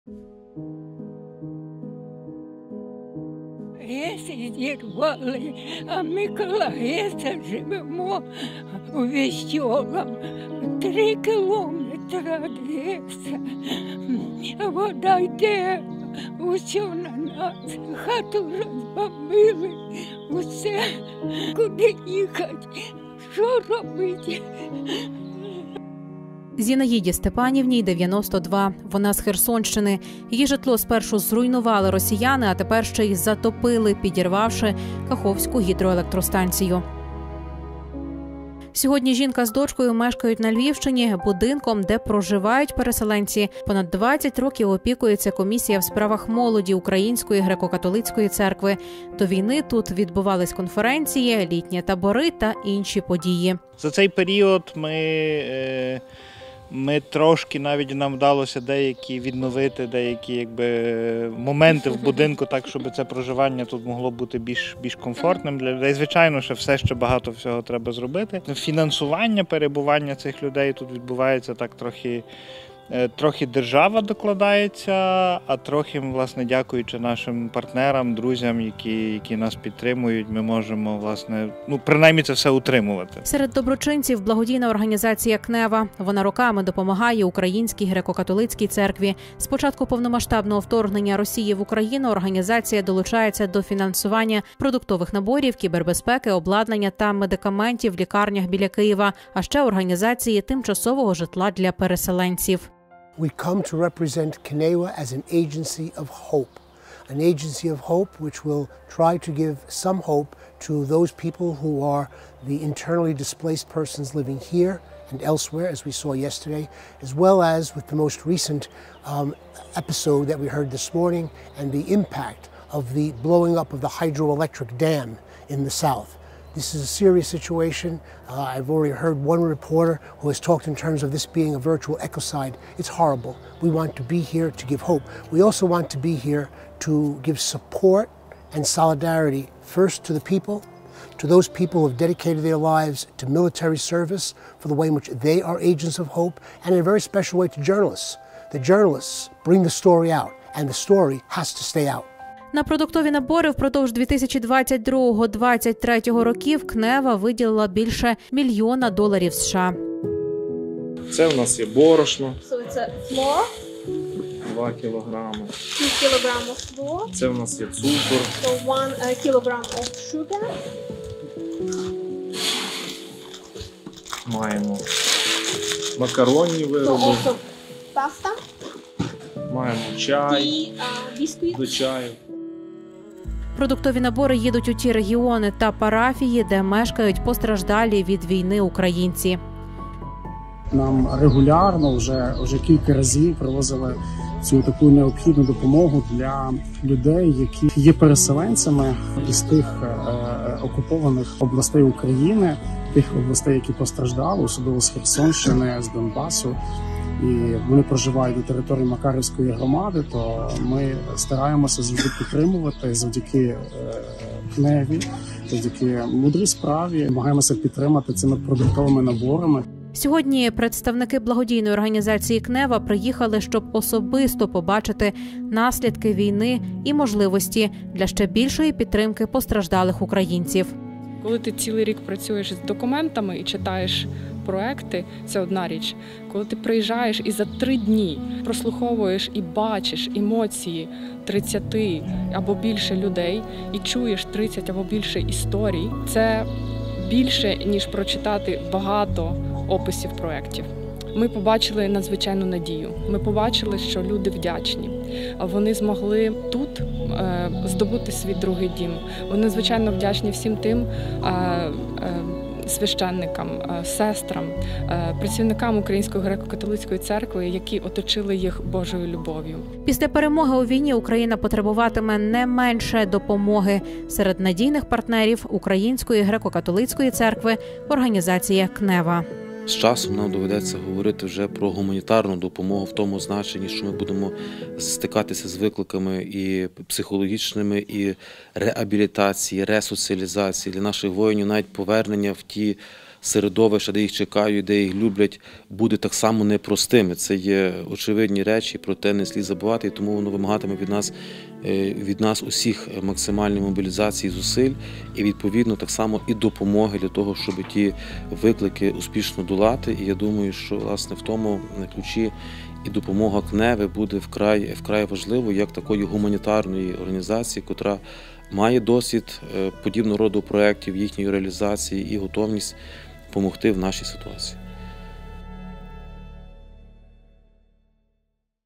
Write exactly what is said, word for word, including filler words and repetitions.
Геси зірвали, а ми коло Геса живемо у Вещогам. Три кілометри від Геса. Вода йде, усе на нас, хату розбомбили, усе. Куди їхати, що робити? Зінаїді Степанівній дев'яносто два. Вона з Херсонщини. Її житло спершу зруйнували росіяни, а тепер ще й затопили, підірвавши Каховську гідроелектростанцію. Сьогодні жінка з дочкою мешкають на Львівщині, будинком, де проживають переселенці. Понад двадцять років опікується комісія в справах молоді Української греко-католицької церкви. До війни тут відбувались конференції, літні табори та інші події. За цей період ми, ми трошки, навіть нам вдалося деякі відновити, деякі якби, моменти в будинку, так, щоб це проживання тут могло бути більш, більш комфортним для людей. Звичайно, що все ще багато всього треба зробити. Фінансування перебування цих людей тут відбувається так трохи, трохи держава докладається, а трохи, власне, дякуючи нашим партнерам, друзям, які, які нас підтримують, ми можемо, власне, ну, принаймні це все утримувати. Серед доброчинців благодійна організація «Кнева». Вона роками допомагає Українській греко-католицькій церкві. З початку повномасштабного вторгнення Росії в Україну організація долучається до фінансування продуктових наборів, кібербезпеки, обладнання та медикаментів в лікарнях біля Києва, а ще організації тимчасового житла для переселенців. We come to represent K'naiwa as an agency of hope, an agency of hope which will try to give some hope to those people who are the internally displaced persons living here and elsewhere, as we saw yesterday, as well as with the most recent um, episode that we heard this morning and the impact of the blowing up of the hydroelectric dam in the south. This is a serious situation. Uh, I've already heard one reporter who has talked in terms of this being a virtual ecocide. It's horrible. We want to be here to give hope. We also want to be here to give support and solidarity first to the people, to those people who have dedicated their lives to military service for the way in which they are agents of hope, and in a very special way to journalists. The journalists bring the story out, and the story has to stay out. На продуктові набори впродовж дві тисячі двадцять другого - дві тисячі двадцять третього років «Кнева» виділила більше мільйона доларів США. Це в нас є борошно. Це флор. два кілограми. two кілограмів флор. Це в нас є цукор. So one кілограм of sugar. Маємо макаронні вироби. So also pasta. Маємо чай. І uh, бісквіт. До чаю. Продуктові набори їдуть у ті регіони та парафії, де мешкають постраждалі від війни українці. Нам регулярно вже, вже кілька разів привозили цю таку необхідну допомогу для людей, які є переселенцями із тих е, окупованих областей України, тих областей, які постраждали, особливо з Херсонщини, з Донбасу. І вони проживають на території Макарівської громади, то ми стараємося завжди підтримувати завдяки «Кневі», завдяки мудрій справі, намагаємося підтримати цими продуктовими наборами. Сьогодні представники благодійної організації «Кнева» приїхали, щоб особисто побачити наслідки війни і можливості для ще більшої підтримки постраждалих українців. Коли ти цілий рік працюєш з документами і читаєш проекти, це одна річ. Коли ти приїжджаєш і за три дні прослуховуєш і бачиш емоції тридцяти або більше людей і чуєш тридцять або більше історій, це більше, ніж прочитати багато описів проєктів. Ми побачили надзвичайну надію. Ми побачили, що люди вдячні. Вони змогли тут е, здобути свій другий дім. Вони, звичайно, вдячні всім тим е, е, священникам, е, сестрам, е, працівникам Української греко-католицької церкви, які оточили їх Божою любов'ю. Після перемоги у війні Україна потребуватиме не менше допомоги. Серед надійних партнерів Української греко-католицької церкви організація «Кнева». З часом нам доведеться говорити вже про гуманітарну допомогу в тому значенні, що ми будемо стикатися з викликами і психологічними, і реабілітації, ресоціалізації для наших воїнів, навіть повернення в ті середовища, де їх чекають, де їх люблять, буде так само непростими. Це є очевидні речі, проте не слід забувати, і тому воно вимагатиме від нас, від нас усіх максимальної мобілізації зусиль і, відповідно, так само і допомоги для того, щоб ті виклики успішно долати. І я думаю, що, власне, в тому ключі і допомога КНЕВи буде вкрай, вкрай важливою, як такої гуманітарної організації, котра має досвід подібного роду проєктів, їхньої реалізації і готовність допомогти в нашій ситуації.